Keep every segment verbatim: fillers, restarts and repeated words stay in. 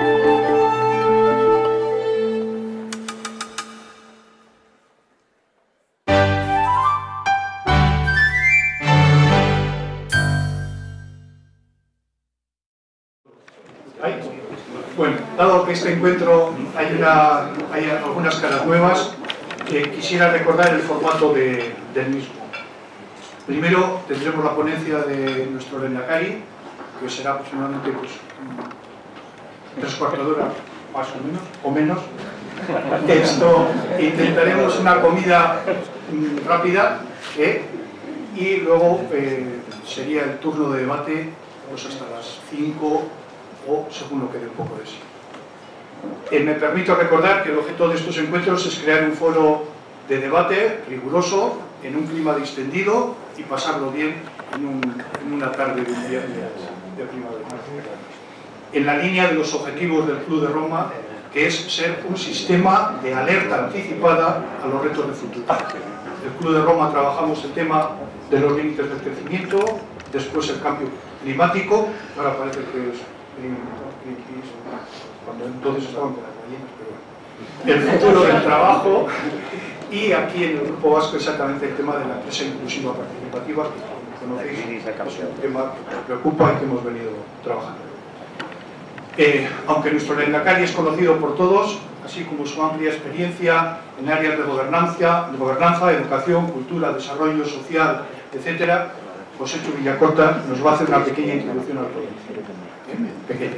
Bueno, dado que este encuentro hay, una, hay algunas caras nuevas, eh, quisiera recordar el formato de, del mismo. Primero tendremos la ponencia de nuestro lehendakari, que será aproximadamente pues, tres cuartos de hora, más o menos, o menos. Esto, intentaremos una comida mm, rápida, ¿eh? Y luego eh, sería el turno de debate pues hasta las cinco o según lo que dé un poco de sí. Eh, me permito recordar que el objeto de estos encuentros es crear un foro de debate riguroso, en un clima distendido y pasarlo bien en, un, en una tarde de un viernes de primavera. En la línea de los objetivos del Club de Roma, que es ser un sistema de alerta anticipada a los retos del futuro. El Club de Roma trabajamos el tema de los límites del crecimiento, después el cambio climático, ahora parece que es Greenpeace, cuando entonces estaban con las ballenas, pero bueno. El futuro del trabajo, y aquí en el Grupo Vasco exactamente el tema de la empresa inclusiva participativa, que conocéis, es un tema que nos preocupa y que hemos venido trabajando. Eh, aunque nuestro lehendakari es conocido por todos, así como su amplia experiencia en áreas de gobernanza, de gobernanza, educación, cultura, desarrollo social, etcétera, José Chu Villacorta nos va a hacer una pequeña introducción al proyecto. ¿Eh? Pequeña.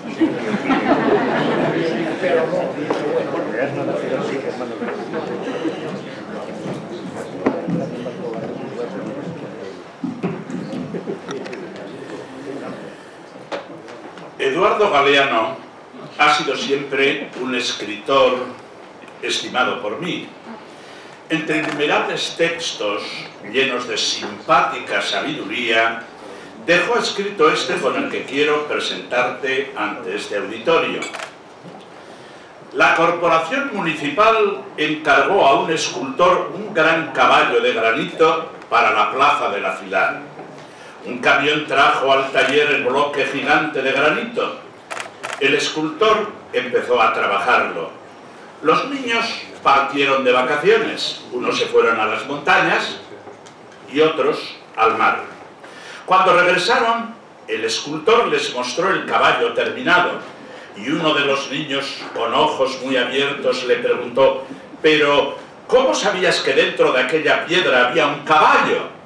Eduardo Galeano ha sido siempre un escritor estimado por mí. Entre innumerables textos llenos de simpática sabiduría, dejó escrito este con el que quiero presentarte ante este auditorio. La corporación municipal encargó a un escultor un gran caballo de granito para la plaza de la ciudad. Un camión trajo al taller el bloque gigante de granito. El escultor empezó a trabajarlo. Los niños partieron de vacaciones. Unos se fueron a las montañas y otros al mar. Cuando regresaron, el escultor les mostró el caballo terminado y uno de los niños, con ojos muy abiertos, le preguntó: «¿Pero cómo sabías que dentro de aquella piedra había un caballo?»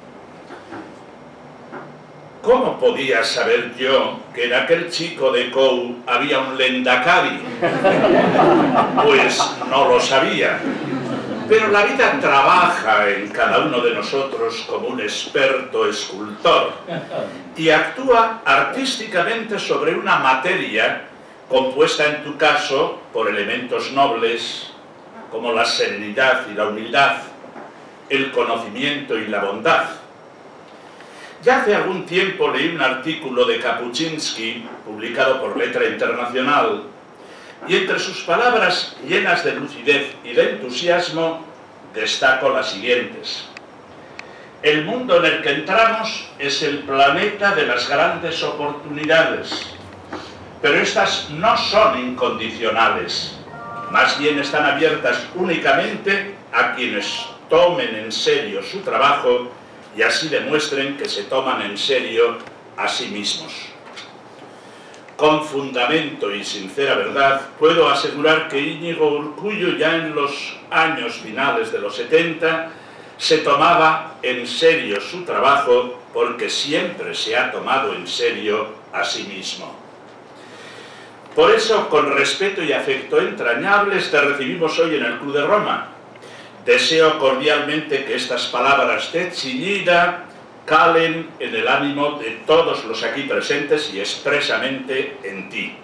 ¿Cómo podía saber yo que en aquel chico de Cou había un lehendakari? Pues no lo sabía. Pero la vida trabaja en cada uno de nosotros como un experto escultor y actúa artísticamente sobre una materia compuesta en tu caso por elementos nobles como la serenidad y la humildad, el conocimiento y la bondad. Ya hace algún tiempo leí un artículo de Kapuscinski, publicado por Letra Internacional, y entre sus palabras llenas de lucidez y de entusiasmo destaco las siguientes: el mundo en el que entramos es el planeta de las grandes oportunidades, pero estas no son incondicionales, más bien están abiertas únicamente a quienes tomen en serio su trabajo y así demuestren que se toman en serio a sí mismos. Con fundamento y sincera verdad, puedo asegurar que Íñigo Urkullu ya en los años finales de los setenta se tomaba en serio su trabajo porque siempre se ha tomado en serio a sí mismo. Por eso, con respeto y afecto entrañables, te recibimos hoy en el Club de Roma. Deseo cordialmente que estas palabras de Chillida calen en el ánimo de todos los aquí presentes y expresamente en ti.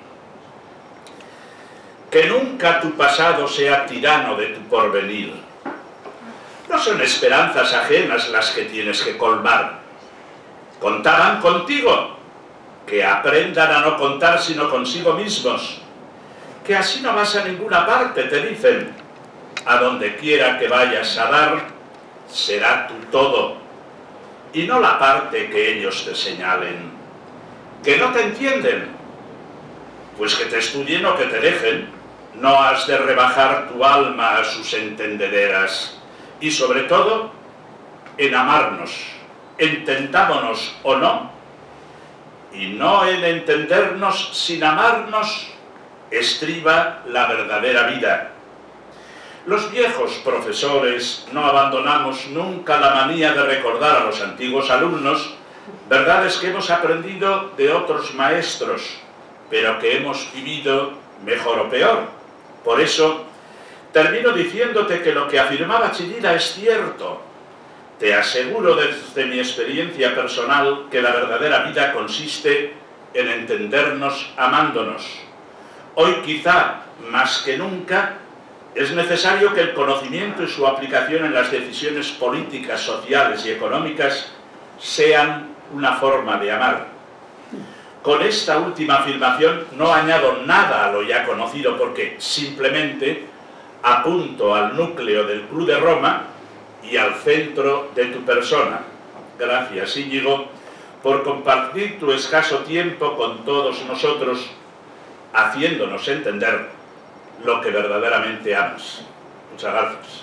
Que nunca tu pasado sea tirano de tu porvenir. No son esperanzas ajenas las que tienes que colmar. Contaban contigo. Que aprendan a no contar sino consigo mismos. Que así no vas a ninguna parte, te dicen. A donde quiera que vayas a dar, será tu todo, y no la parte que ellos te señalen. Que no te entienden, Pues que te estudien o que te dejen. No has de rebajar tu alma a sus entendederas. Y sobre todo, en amarnos, entendámonos o no, y no en entendernos sin amarnos, estriba la verdadera vida. Los viejos profesores no abandonamos nunca la manía de recordar a los antiguos alumnos verdades que hemos aprendido de otros maestros, pero que hemos vivido mejor o peor. Por eso, termino diciéndote que lo que afirmaba Chillida es cierto. Te aseguro desde mi experiencia personal que la verdadera vida consiste en entendernos amándonos. Hoy quizá, más que nunca, es necesario que el conocimiento y su aplicación en las decisiones políticas, sociales y económicas sean una forma de amar. Con esta última afirmación no añado nada a lo ya conocido porque simplemente apunto al núcleo del Club de Roma y al centro de tu persona. Gracias, Íñigo, por compartir tu escaso tiempo con todos nosotros, haciéndonos entender lo que verdaderamente amas. Muchas gracias.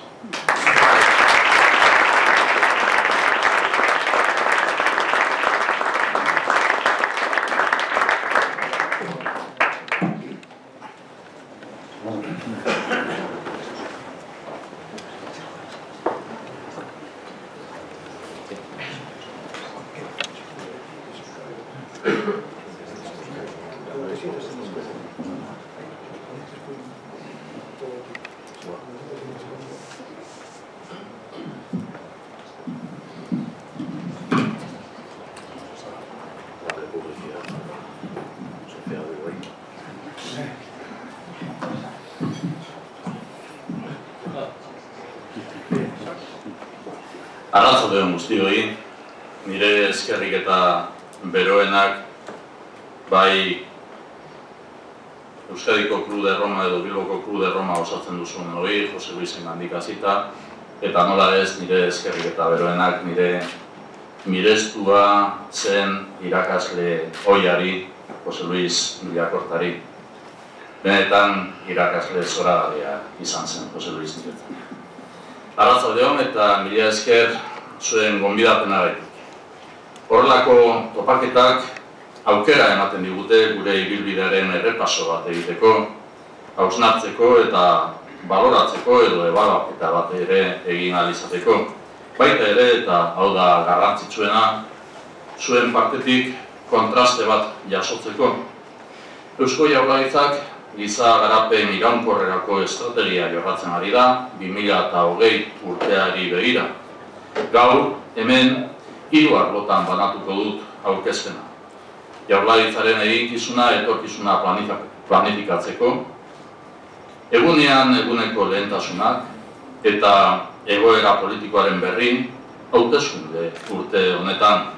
Arratsaldeon guztioi, nire eskerrik eta beroenak bai Euskadiko Club de Roma edo Bilboko Club de Roma osatzen duzun hori, Jose Luisengandik hasita, eta nola ez nire eskerrik eta beroenak nire mirestua zen irakasle ohiari, Jose Luis Iriakortari. Benetan irakasle zoragarria izan zen Jose Luis niretzat. Arratsaldeon eta mila esker zuen gonbidapenagatik. Horrelako topaketak aukera ematen digute gure ibilbidearen errepaso bat egiteko, hausnartzeko eta baloratzeko edo ebaluaketa bat ere egin ahal izateko. Baita ere, eta hau da garrantzitsuena, zuen partetik kontraste bat jasotzeko. Eusko Jaurlaritzak giza garapen iraunkorrerako estrategia jorratzen ari da, bi mila hogei urteari begira. Gaur, hemen, hiru arlotan banatuko dut aurkezpena. Jaurlaritzaren eginkizuna etorkizuna planifikatzeko, egunean eguneko lehentasunak eta egoera politikoaren berri hauteskunde urte honetan.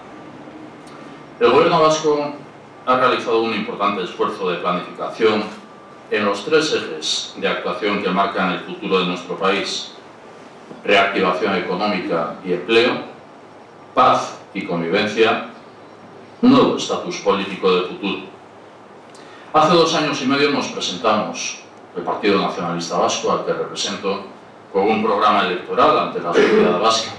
El Gobierno vasco ha realizado un importante esfuerzo de planificación en los tres ejes de actuación que marcan el futuro de nuestro país: reactivación económica y empleo, paz y convivencia, nuevo estatus político de futuro. Hace dos años y medio nos presentamos, el Partido Nacionalista Vasco, al que represento, con un programa electoral ante la sociedad vasca.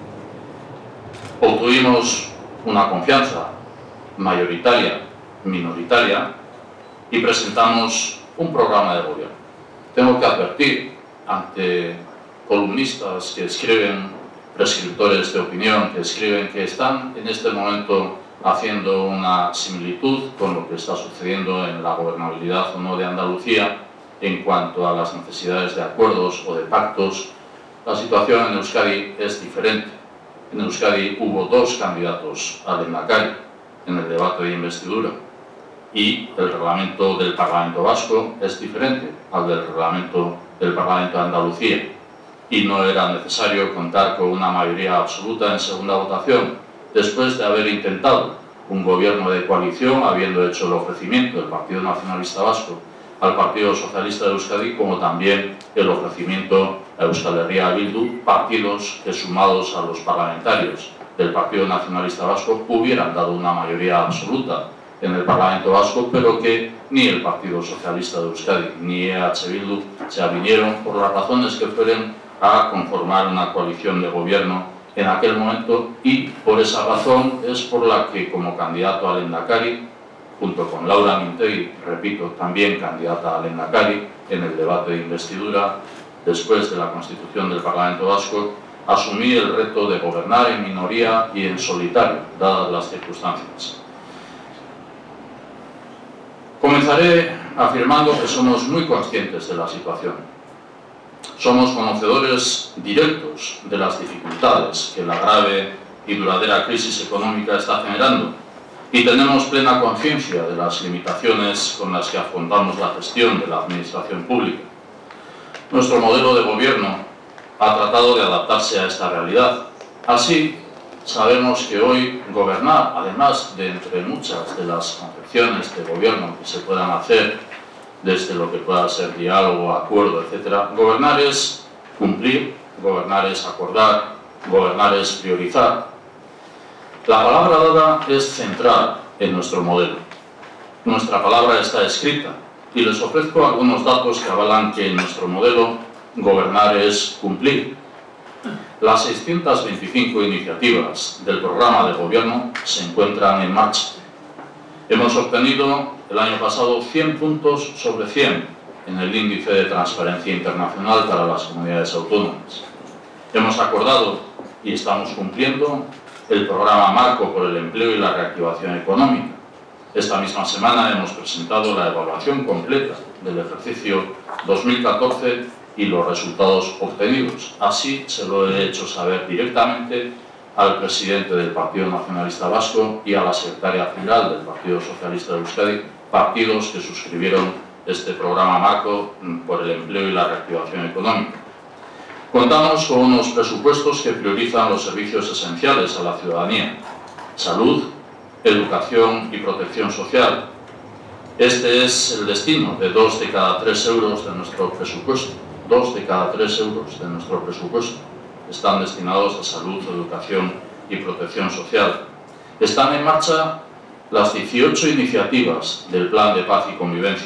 Obtuvimos una confianza mayoritaria, minoritaria, y presentamos un programa de gobierno. Tengo que advertir ante columnistas que escriben, prescriptores de opinión que escriben, que están en este momento haciendo una similitud con lo que está sucediendo en la gobernabilidad o no de Andalucía en cuanto a las necesidades de acuerdos o de pactos. La situación en Euskadi es diferente. En Euskadi hubo dos candidatos al Lehendakari en el debate de investidura y el reglamento del Parlamento Vasco es diferente al del reglamento del Parlamento de Andalucía y no era necesario contar con una mayoría absoluta en segunda votación después de haber intentado un gobierno de coalición, habiendo hecho el ofrecimiento del Partido Nacionalista Vasco al Partido Socialista de Euskadi, como también el ofrecimiento a Euskal Herria Bildu, partidos que sumados a los parlamentarios del Partido Nacionalista Vasco hubieran dado una mayoría absoluta en el Parlamento Vasco, pero que ni el Partido Socialista de Euskadi ni E H Bildu se avinieron, por las razones que fueren, a conformar una coalición de gobierno en aquel momento, y por esa razón es por la que, como candidato al Lehendakari, junto con Laura Mintegi, repito, también candidata al Lehendakari, en el debate de investidura, después de la constitución del Parlamento Vasco, asumí el reto de gobernar en minoría y en solitario, dadas las circunstancias. Comenzaré afirmando que somos muy conscientes de la situación. Somos conocedores directos de las dificultades que la grave y duradera crisis económica está generando y tenemos plena conciencia de las limitaciones con las que afrontamos la gestión de la administración pública. Nuestro modelo de gobierno ha tratado de adaptarse a esta realidad. Así, sabemos que hoy gobernar, además de entre muchas de las concepciones de gobierno que se puedan hacer, desde lo que pueda ser diálogo, acuerdo, etcétera, gobernar es cumplir, gobernar es acordar, gobernar es priorizar. La palabra dada es central en nuestro modelo. Nuestra palabra está escrita y les ofrezco algunos datos que avalan que en nuestro modelo gobernar es cumplir. Las seiscientas veinticinco iniciativas del programa de gobierno se encuentran en marcha. Hemos obtenido el año pasado cien puntos sobre cien en el índice de transparencia internacional para las comunidades autónomas. Hemos acordado y estamos cumpliendo el programa Marco por el Empleo y la Reactivación Económica. Esta misma semana hemos presentado la evaluación completa del ejercicio dos mil catorce y los resultados obtenidos. Así se lo he hecho saber directamente al presidente del Partido Nacionalista Vasco y a la secretaria general del Partido Socialista de Euskadi, partidos que suscribieron este programa Marco por el Empleo y la Reactivación Económica. Contamos con unos presupuestos que priorizan los servicios esenciales a la ciudadanía: salud, educación y protección social. Este es el destino de dos de cada tres euros de nuestro presupuesto. Dos de cada tres euros de nuestro presupuesto están destinados a salud, educación y protección social. Están en marcha las dieciocho iniciativas del Plan de Paz y Convivencia.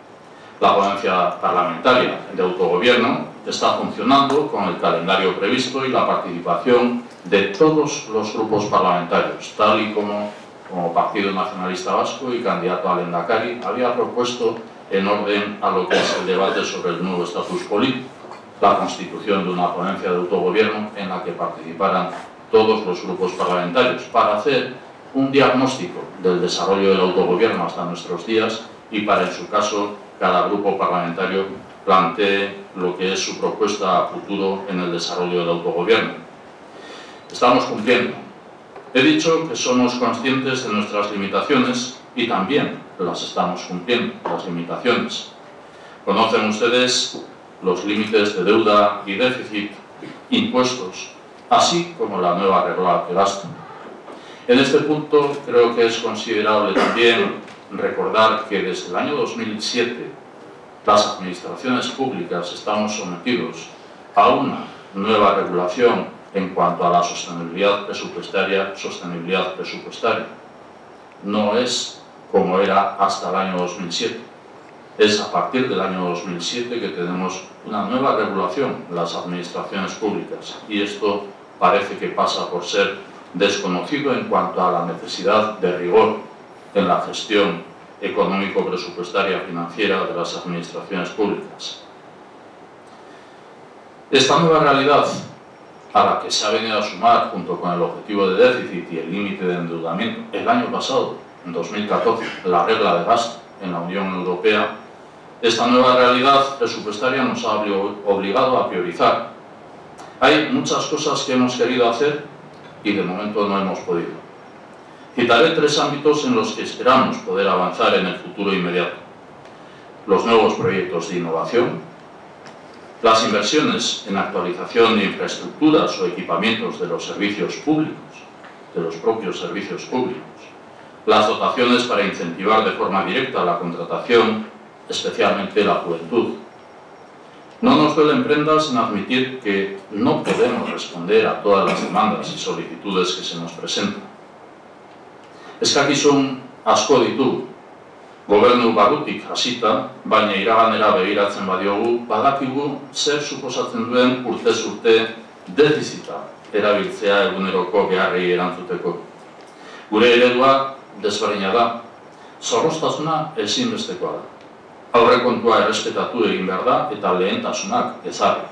La ponencia parlamentaria de autogobierno está funcionando con el calendario previsto y la participación de todos los grupos parlamentarios, tal y como, como Partido Nacionalista Vasco y candidato al Lehendakari había propuesto en orden a lo que es el debate sobre el nuevo estatus político, la constitución de una ponencia de autogobierno en la que participaran todos los grupos parlamentarios para hacer un diagnóstico del desarrollo del autogobierno hasta nuestros días y para, en su caso, cada grupo parlamentario plantee lo que es su propuesta a futuro en el desarrollo del autogobierno. Estamos cumpliendo. He dicho que somos conscientes de nuestras limitaciones y también las estamos cumpliendo, las limitaciones. Conocen ustedes los límites de deuda y déficit impuestos, así como la nueva regla de gasto. En este punto creo que es considerable también recordar que desde el año dos mil siete las administraciones públicas estamos sometidos a una nueva regulación en cuanto a la sostenibilidad presupuestaria, sostenibilidad presupuestaria. No es como era hasta el año dos mil siete. Es a partir del año dos mil siete que tenemos una nueva regulación en las administraciones públicas y esto parece que pasa por ser desconocido en cuanto a la necesidad de rigor en la gestión económico-presupuestaria financiera de las administraciones públicas. Esta nueva realidad, a la que se ha venido a sumar junto con el objetivo de déficit y el límite de endeudamiento el año pasado, en dos mil catorce, la regla de gasto en la Unión Europea, esta nueva realidad presupuestaria nos ha obligado a priorizar. Hay muchas cosas que hemos querido hacer y de momento no hemos podido. Citaré tres ámbitos en los que esperamos poder avanzar en el futuro inmediato: los nuevos proyectos de innovación, las inversiones en actualización de infraestructuras o equipamientos de los servicios públicos, de los propios servicios públicos, las dotaciones para incentivar de forma directa la contratación, especialmente la juventud. No nos duelen prendas en admitir que no podemos responder a todas las demandas y solicitudes que se nos presentan. Es que aquí son asko ditu, gobernu barrutik hasita, baina iraganera begiratzen badiogu, badakigu zer suposatzen duen urtez urte defizita erabiltzea eguneroko beharrei erantzuteko. Gure eredua desberdina da, zorroztasuna ezinbestekoa da. Aurrekontua errespetatu egin behar da eta lehentasunak ezarri.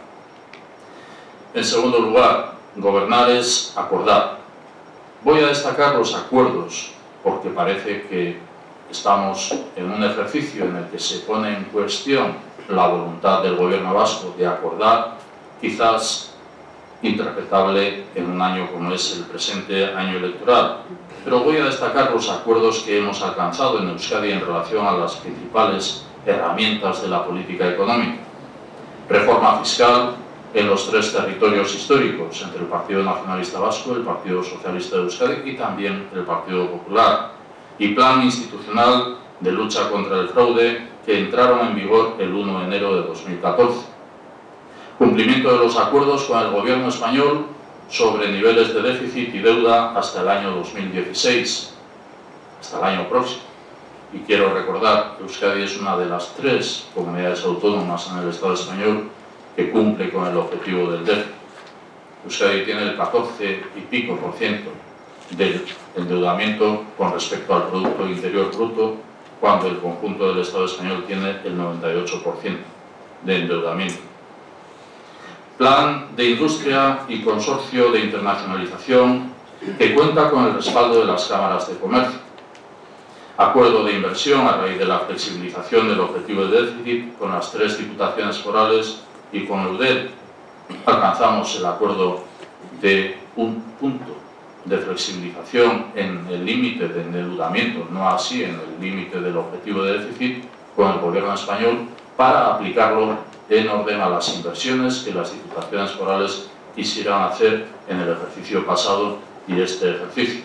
En segundo lugar, gobernar es acordar. Voy a destacar los acuerdos porque parece que estamos en un ejercicio en el que se pone en cuestión la voluntad del gobierno vasco de acordar, quizás interpretable en un año como es el presente año electoral. Pero voy a destacar los acuerdos que hemos alcanzado en Euskadi en relación a las principales herramientas de la política económica. Reforma fiscal en los tres territorios históricos, entre el Partido Nacionalista Vasco, el Partido Socialista de Euskadi y también el Partido Popular. Y plan institucional de lucha contra el fraude que entraron en vigor el uno de enero de dos mil catorce. Cumplimiento de los acuerdos con el gobierno español sobre niveles de déficit y deuda hasta el año dos mil dieciséis, hasta el año próximo. Y quiero recordar que Euskadi es una de las tres comunidades autónomas en el Estado español que cumple con el objetivo del déficit. Euskadi tiene el catorce y pico por ciento del endeudamiento con respecto al Producto Interior Bruto, cuando el conjunto del Estado español tiene el noventa y ocho por ciento de endeudamiento. Plan de industria y consorcio de internacionalización que cuenta con el respaldo de las cámaras de comercio. Acuerdo de inversión a raíz de la flexibilización del objetivo de déficit con las tres diputaciones forales y con Eudel. Alcanzamos el acuerdo de un punto de flexibilización en el límite de endeudamiento, no así en el límite del objetivo de déficit, con el gobierno español para aplicarlo en orden a las inversiones que las diputaciones forales quisieran hacer en el ejercicio pasado y este ejercicio.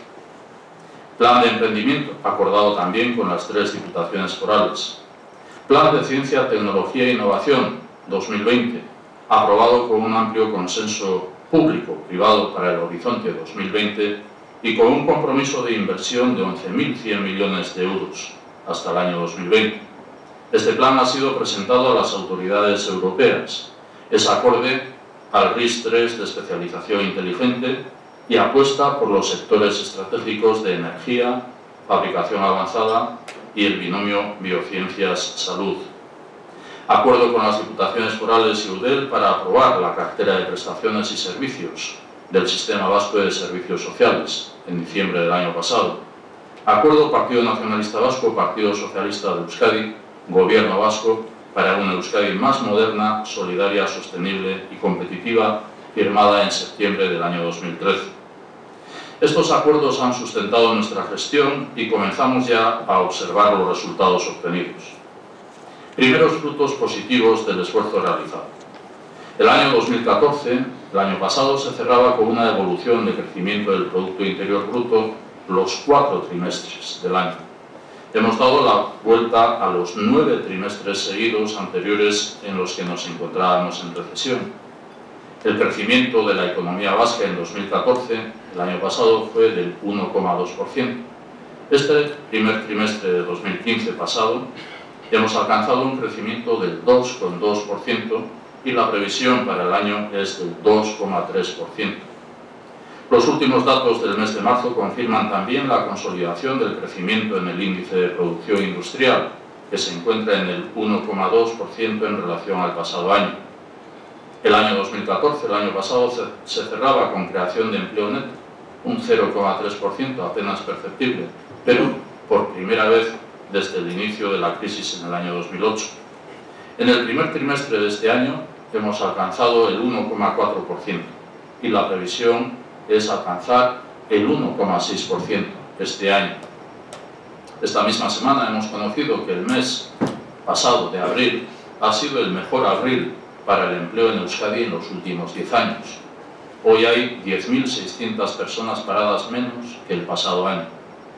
Plan de emprendimiento, acordado también con las tres diputaciones forales. Plan de Ciencia, Tecnología e Innovación dos mil veinte, aprobado con un amplio consenso público-privado para el horizonte dos mil veinte y con un compromiso de inversión de once mil cien millones de euros hasta el año dos mil veinte. Este plan ha sido presentado a las autoridades europeas. Es acorde al RIS tres de especialización inteligente y apuesta por los sectores estratégicos de energía, fabricación avanzada y el binomio biociencias-salud. Acuerdo con las diputaciones forales y Eudel para aprobar la cartera de prestaciones y servicios del Sistema Vasco de Servicios Sociales en diciembre del año pasado. Acuerdo Partido Nacionalista Vasco, Partido Socialista de Euskadi, Gobierno Vasco para una Euskadi más moderna, solidaria, sostenible y competitiva, firmada en septiembre del año dos mil trece. Estos acuerdos han sustentado nuestra gestión y comenzamos ya a observar los resultados obtenidos. Primeros frutos positivos del esfuerzo realizado. El año dos mil catorce, el año pasado, se cerraba con una evolución de crecimiento del Producto Interior Bruto los cuatro trimestres del año. Hemos dado la vuelta a los nueve trimestres seguidos anteriores en los que nos encontrábamos en recesión. El crecimiento de la economía vasca en dos mil catorce, el año pasado, fue del uno coma dos por ciento. Este primer trimestre de dos mil quince pasado, hemos alcanzado un crecimiento del dos coma dos por ciento y la previsión para el año es del dos coma tres por ciento. Los últimos datos del mes de marzo confirman también la consolidación del crecimiento en el índice de producción industrial, que se encuentra en el uno coma dos por ciento en relación al pasado año. El año dos mil catorce, el año pasado, se cerraba con creación de empleo neto, un cero coma tres por ciento apenas perceptible, pero por primera vez desde el inicio de la crisis en el año dos mil ocho. En el primer trimestre de este año hemos alcanzado el uno coma cuatro por ciento y la previsión es alcanzar el uno coma seis por ciento este año. Esta misma semana hemos conocido que el mes pasado de abril ha sido el mejor abril para el empleo en Euskadi en los últimos diez años. Hoy hay diez mil seiscientas personas paradas menos que el pasado año.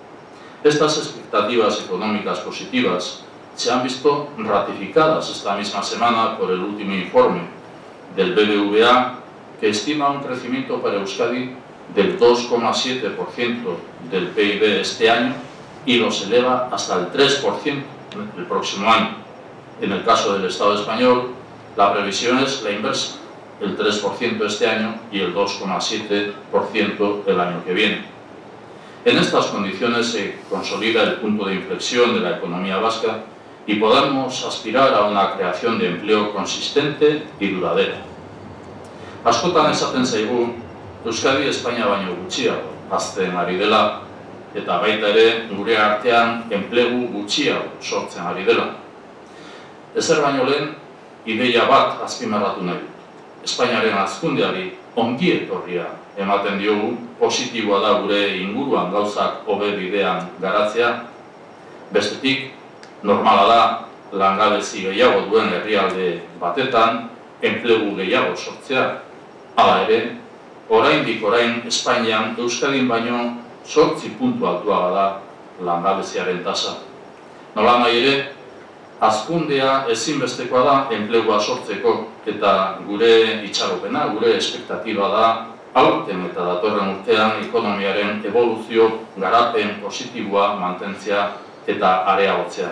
Estas expectativas económicas positivas se han visto ratificadas esta misma semana por el último informe del B B V A, que estima un crecimiento para Euskadi del dos coma siete por ciento del P I B este año y los eleva hasta el tres por ciento el próximo año. En el caso del Estado español, la previsión es la inversa, el tres por ciento este año y el dos coma siete por ciento el año que viene. En estas condiciones se consolida el punto de inflexión de la economía vasca y podamos aspirar a una creación de empleo consistente y duradera. Askotan esaten zaigu, Euskadi Espainia baino gutxiago hazten ari dela, eta baita ere gure artean enplegu gutxiago sortzen ari dela. Ezer baino lehen, ideia bat azpimarratu nahi dut. Espainiaren hazkundeari ongi etorria ematen diogu, positiboa da gure inguruan gauzak hobe bidean garatzea. Bestetik, normala da langabezi gehiago duen herrialde batetan enplegu gehiago sortzea. Hala ere, oraindik orain Espainian Euskadin baino zortzi puntu altuagoa da langabeziaren tasa. Nolanahi ere, hazkundea ezinbestekoa da enplegua sortzeko eta gure itxaropena, gure espektatiba da aurten eta datorren urtean ekonomiaren evoluzio garapen positiboa mantentzea eta areagotzea.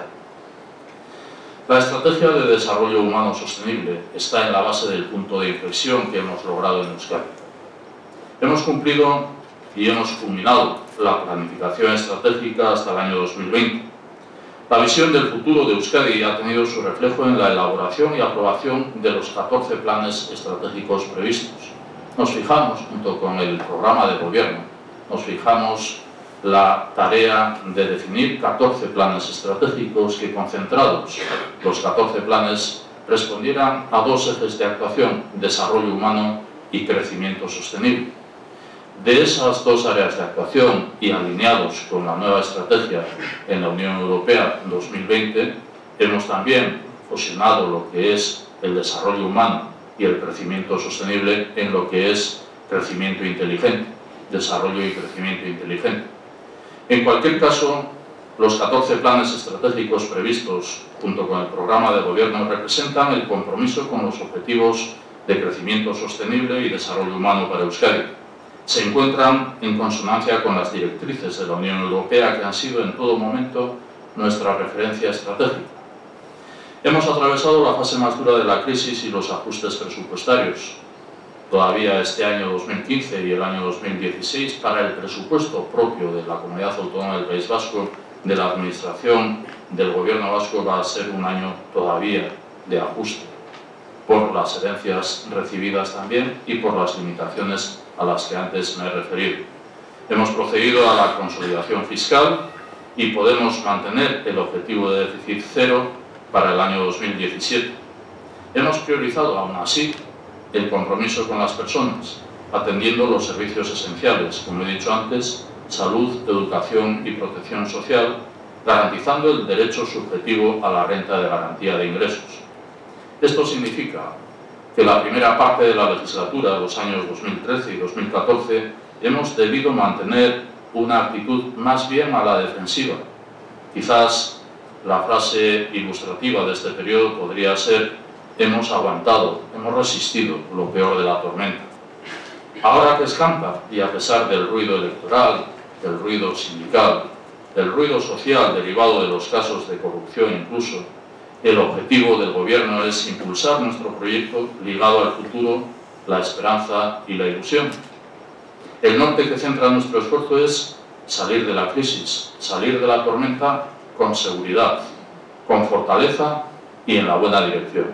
La estrategia de desarrollo humano sostenible está en la base del punto de inflexión que hemos logrado en Euskadi. Hemos cumplido y hemos culminado la planificación estratégica hasta el año dos mil veinte. La visión del futuro de Euskadi ha tenido su reflejo en la elaboración y aprobación de los catorce planes estratégicos previstos. Nos fijamos, junto con el programa de gobierno, nos fijamos la tarea de definir catorce planes estratégicos que, concentrados los catorce planes, respondieran a dos ejes de actuación: desarrollo humano y crecimiento sostenible. De esas dos áreas de actuación y alineados con la nueva estrategia en la Unión Europea dos mil veinte, hemos también fusionado lo que es el desarrollo humano y el crecimiento sostenible en lo que es crecimiento inteligente, desarrollo y crecimiento inteligente. En cualquier caso, los catorce planes estratégicos previstos junto con el programa de gobierno representan el compromiso con los objetivos de crecimiento sostenible y desarrollo humano para Euskadi. Se encuentran en consonancia con las directrices de la Unión Europea, que han sido en todo momento nuestra referencia estratégica. Hemos atravesado la fase más dura de la crisis y los ajustes presupuestarios. Todavía este año dos mil quince y el año dos mil dieciséis, para el presupuesto propio de la Comunidad Autónoma del País Vasco, de la Administración del Gobierno vasco, va a ser un año todavía de ajuste, por las herencias recibidas también y por las limitaciones a las que antes me he referido. Hemos procedido a la consolidación fiscal y podemos mantener el objetivo de déficit cero para el año dos mil diecisiete. Hemos priorizado, aún así, el compromiso con las personas, atendiendo los servicios esenciales, como he dicho antes, salud, educación y protección social, garantizando el derecho subjetivo a la renta de garantía de ingresos. Esto significa que la primera parte de la legislatura, los años dos mil trece y dos mil catorce, hemos debido mantener una actitud más bien a la defensiva. Quizás la frase ilustrativa de este periodo podría ser: hemos aguantado, hemos resistido lo peor de la tormenta. Ahora que escampa, y a pesar del ruido electoral, del ruido sindical, del ruido social derivado de los casos de corrupción incluso, el objetivo del Gobierno es impulsar nuestro proyecto ligado al futuro, la esperanza y la ilusión. El norte que centra nuestro esfuerzo es salir de la crisis, salir de la tormenta con seguridad, con fortaleza y en la buena dirección.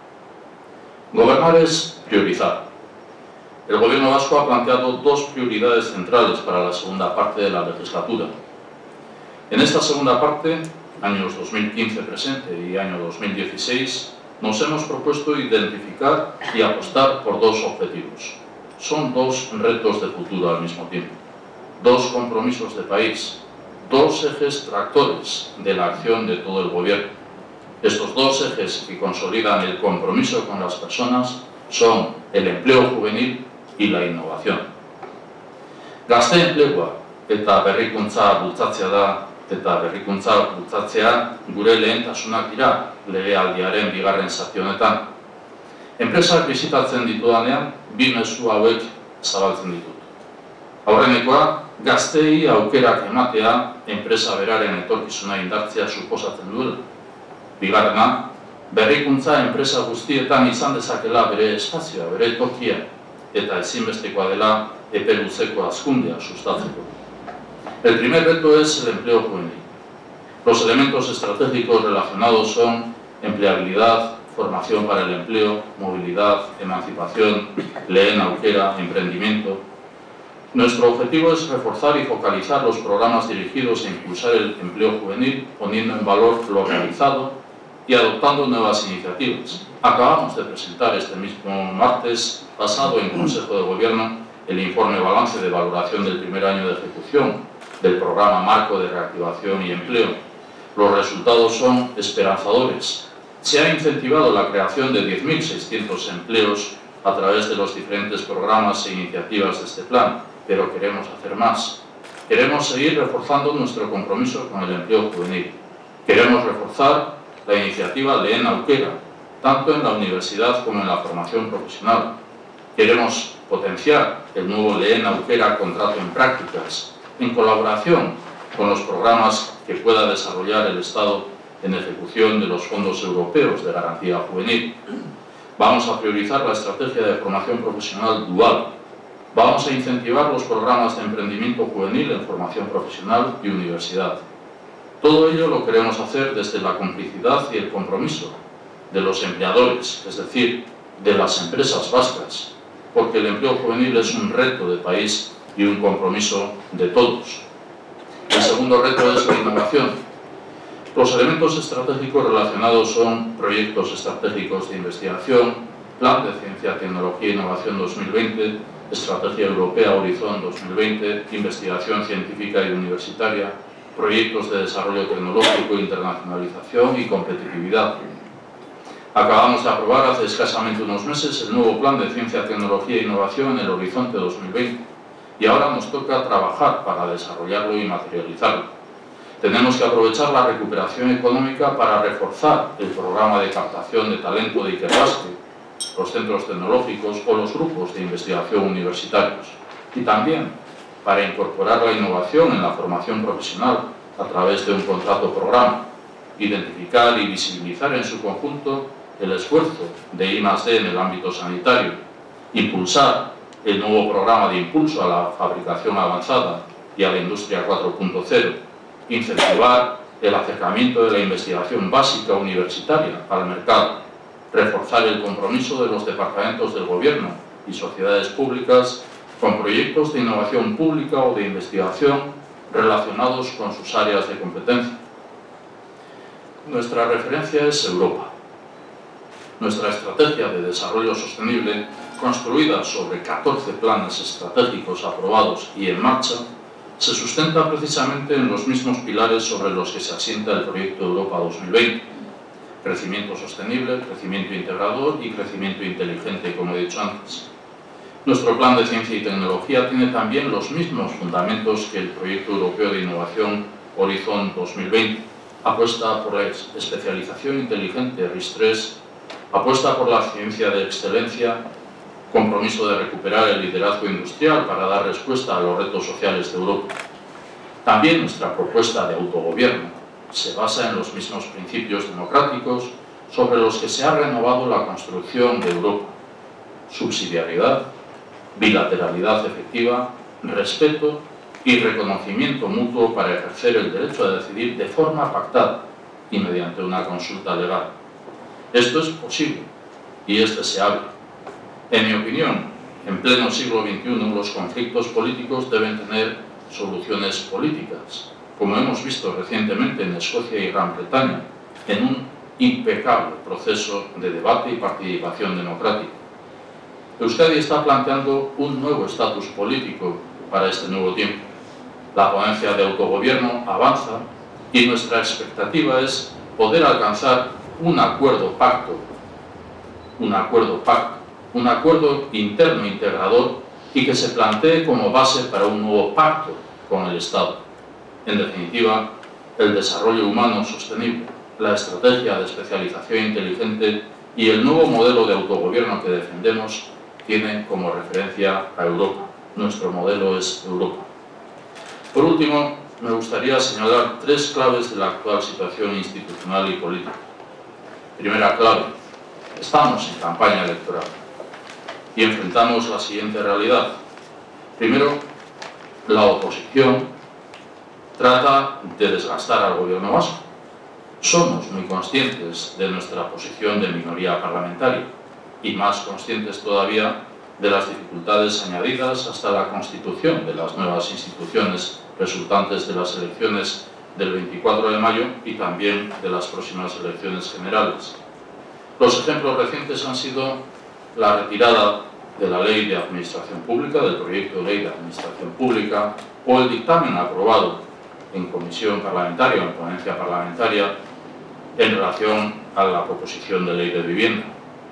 Gobernar es priorizar. El Gobierno vasco ha planteado dos prioridades centrales para la segunda parte de la legislatura. En esta segunda parte, años dos mil quince presente y año dos mil dieciséis, nos hemos propuesto identificar y apostar por dos objetivos. Son dos retos de futuro al mismo tiempo, dos compromisos de país, dos ejes tractores de la acción de todo el Gobierno. Estos dos ejes que consolidan el compromiso con las personas son el empleo juvenil y la innovación. Gazte enplegua eta berrikuntza bultzatzea da, eta berrikuntza bultzatzea gure lehentasunak dira legealdiaren bigarren zati honetan. Enpresak bisitatzen ditudanean, bi mezu hauek zabaltzen ditut. Aurrenekoa, Gazteei aukerak ematea enpresa beraren etorkizuna indartzea suposatzen duela. Bigarrena, berrikuntza enpresa guztietan izan dezakela bere espazioa, bere tokia, eta ezinbestekoa dela epe luzeko hazkundea sustatzeko. El primer reto es el empleo juvenil. Los elementos estratégicos relacionados son empleabilidad, formación para el empleo, movilidad, emancipación, lehen aukera, emprendimiento. Nuestro objetivo es reforzar y focalizar los programas dirigidos a impulsar el empleo juvenil, poniendo en valor lo realizado y adoptando nuevas iniciativas. Acabamos de presentar este mismo martes pasado en Consejo de Gobierno el informe balance de valoración del primer año de ejecución del programa Marco de Reactivación y Empleo. Los resultados son esperanzadores. Se ha incentivado la creación de diez mil seiscientos empleos a través de los diferentes programas e iniciativas de este plan, pero queremos hacer más. Queremos seguir reforzando nuestro compromiso con el empleo juvenil. Queremos reforzar la iniciativa Lehen Aukera, tanto en la universidad como en la formación profesional. Queremos potenciar el nuevo Lehen Aukera Contrato en Prácticas, en colaboración con los programas que pueda desarrollar el Estado en ejecución de los fondos europeos de garantía juvenil. Vamos a priorizar la estrategia de formación profesional dual. Vamos a incentivar los programas de emprendimiento juvenil en formación profesional y universidad. Todo ello lo queremos hacer desde la complicidad y el compromiso de los empleadores, es decir, de las empresas vascas, porque el empleo juvenil es un reto de país y un compromiso de todos. El segundo reto es la innovación. Los elementos estratégicos relacionados son proyectos estratégicos de investigación, Plan de Ciencia, Tecnología e Innovación dos mil veinte, Estrategia Europea Horizon dos mil veinte, Investigación Científica y Universitaria, proyectos de desarrollo tecnológico, internacionalización y competitividad. Acabamos de aprobar hace escasamente unos meses el nuevo Plan de Ciencia, Tecnología e Innovación en el Horizonte dos mil veinte y ahora nos toca trabajar para desarrollarlo y materializarlo. Tenemos que aprovechar la recuperación económica para reforzar el programa de captación de talento de Ikerbasque, los centros tecnológicos o los grupos de investigación universitarios, y también para incorporar la innovación en la formación profesional a través de un contrato programa, identificar y visibilizar en su conjunto el esfuerzo de I más D en el ámbito sanitario, impulsar el nuevo programa de impulso a la fabricación avanzada y a la industria cuatro punto cero, incentivar el acercamiento de la investigación básica universitaria al mercado, reforzar el compromiso de los departamentos del Gobierno y sociedades públicas con proyectos de innovación pública o de investigación relacionados con sus áreas de competencia. Nuestra referencia es Europa. Nuestra estrategia de desarrollo sostenible, construida sobre catorce planes estratégicos aprobados y en marcha, se sustenta precisamente en los mismos pilares sobre los que se asienta el proyecto Europa dos mil veinte. Crecimiento sostenible, crecimiento integrador y crecimiento inteligente, como he dicho antes. Nuestro plan de ciencia y tecnología tiene también los mismos fundamentos que el proyecto europeo de innovación Horizon dos mil veinte. Apuesta por la especialización inteligente, RIS tres, apuesta por la ciencia de excelencia, compromiso de recuperar el liderazgo industrial para dar respuesta a los retos sociales de Europa. También nuestra propuesta de autogobierno se basa en los mismos principios democráticos sobre los que se ha renovado la construcción de Europa: subsidiariedad, bilateralidad efectiva, respeto y reconocimiento mutuo para ejercer el derecho a decidir de forma pactada y mediante una consulta legal. Esto es posible y es deseable. En mi opinión, en pleno siglo veintiuno, los conflictos políticos deben tener soluciones políticas, como hemos visto recientemente en Escocia y Gran Bretaña, en un impecable proceso de debate y participación democrática. Euskadi está planteando un nuevo estatus político para este nuevo tiempo. La ponencia de autogobierno avanza y nuestra expectativa es poder alcanzar un acuerdo pacto, un acuerdo pacto, un acuerdo interno integrador y que se plantee como base para un nuevo pacto con el Estado. En definitiva, el desarrollo humano sostenible, la estrategia de especialización inteligente y el nuevo modelo de autogobierno que defendemos tienen como referencia a Europa. Nuestro modelo es Europa. Por último, me gustaría señalar tres claves de la actual situación institucional y política. Primera clave: estamos en campaña electoral y enfrentamos la siguiente realidad. Primero, la oposición trata de desgastar al gobierno vasco. Somos muy conscientes de nuestra posición de minoría parlamentaria y más conscientes todavía de las dificultades añadidas hasta la constitución de las nuevas instituciones resultantes de las elecciones del veinticuatro de mayo y también de las próximas elecciones generales. Los ejemplos recientes han sido la retirada de la Ley de Administración Pública, del proyecto de Ley de Administración Pública, o el dictamen aprobado en comisión parlamentaria o en ponencia parlamentaria en relación a la proposición de Ley de Vivienda.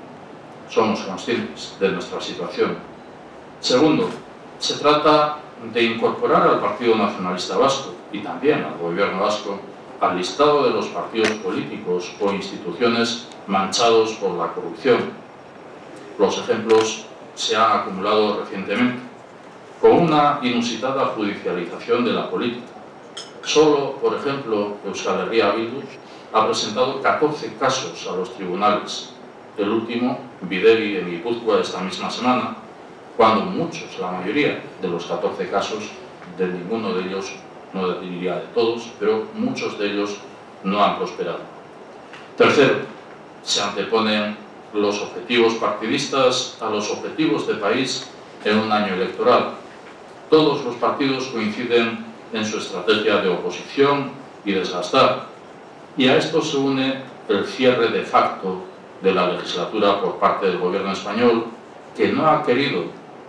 Somos conscientes de nuestra situación. Segundo, se trata de incorporar al Partido Nacionalista Vasco y también al Gobierno vasco al listado de los partidos políticos o instituciones manchados por la corrupción. Los ejemplos se han acumulado recientemente, con una inusitada judicialización de la política. Solo, por ejemplo, Euskal Herria Bildu ha presentado catorce casos a los tribunales, el último, Bidegi, en Guipúzcoa, esta misma semana, cuando muchos, la mayoría de los catorce casos, de ninguno de ellos, no diría de todos, pero muchos de ellos no han prosperado. Tercero, se anteponen los objetivos partidistas a los objetivos de país en un año electoral. Todos los partidos coinciden en su estrategia de oposición y desgastar, y a esto se une el cierre de facto de la legislatura por parte del gobierno español, que no ha querido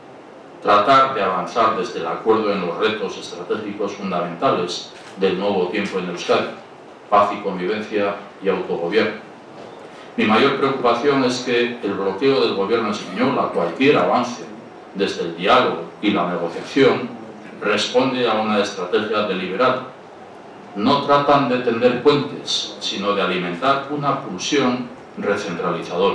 tratar de avanzar desde el acuerdo en los retos estratégicos fundamentales del nuevo tiempo en Euskadi: paz y convivencia y autogobierno. Mi mayor preocupación es que el bloqueo del gobierno español a cualquier avance desde el diálogo y la negociación responde a una estrategia deliberada. No tratan de tender puentes, sino de alimentar una pulsión recentralizadora.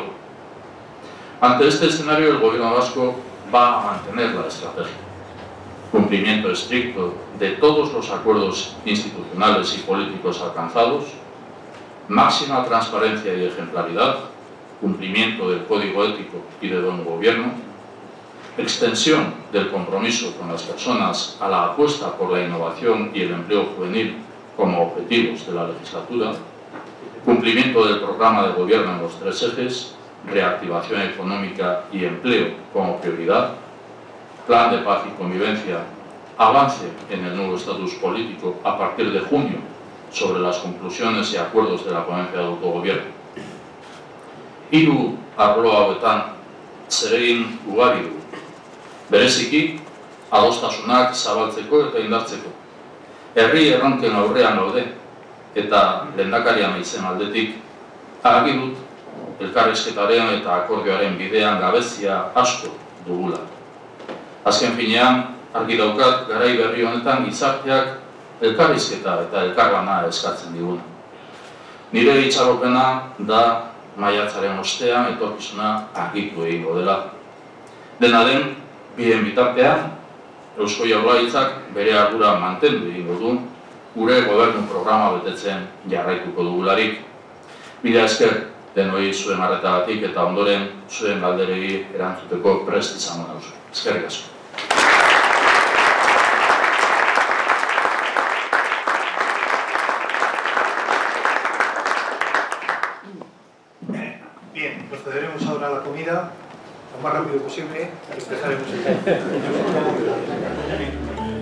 Ante este escenario, el gobierno vasco va a mantener la estrategia: cumplimiento estricto de todos los acuerdos institucionales y políticos alcanzados, máxima transparencia y ejemplaridad, cumplimiento del código ético y de buen gobierno, extensión del compromiso con las personas a la apuesta por la innovación y el empleo juvenil como objetivos de la legislatura, cumplimiento del programa de gobierno en los tres ejes, reactivación económica y empleo como prioridad, plan de paz y convivencia, avance en el nuevo estatus político a partir de junio sobre las conclusiones y acuerdos de la ponencia de autogobierno. Hiru arlo hauetan zeregin ugari du. Bereziki, adostasunak zabaltzeko eta indartzeko. Herri erronken aurrean gaude, eta lehendakaria naizen aldetik argi dut elkarrizketaren eta akordioaren bidean gabezia asko dugula. Azken finean, argi daukat garai berri honetan gizarteak elkarrizketa eta elkarlana eskatzen diguna. Nire itxaropena da maiatzaren ostean etorkizuna argitu egingo dela. Dena den, bien bitartean, Eusko Jaurlaritzak bere ardura mantendu egingo du, gure gobernu programa betetzen jarraituko dugularik. Mila esker denoi zuen arretagatik eta ondoren zuen galderei erantzuteko prest izango nauzu. Eskerrik asko. Bien, procederemos ahora a la comida lo más rápido posible y empezaremos el